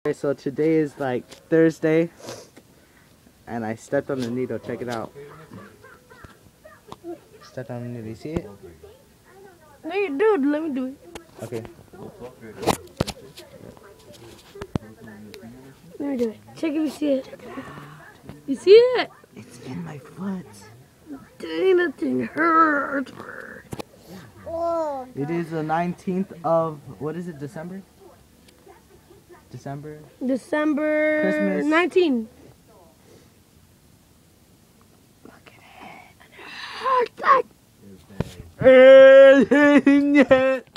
Okay, so today is like Thursday, and I stepped on the needle. Check it out. Stepped on the needle. You see it? Hey, dude, let me do it. Okay. Let me do it. Check if you see it. You see it? It's in my foot. Dang, that thing hurts. It is the 19th of, what is it, December? December December Christmas. 19. Look at it. It hurts.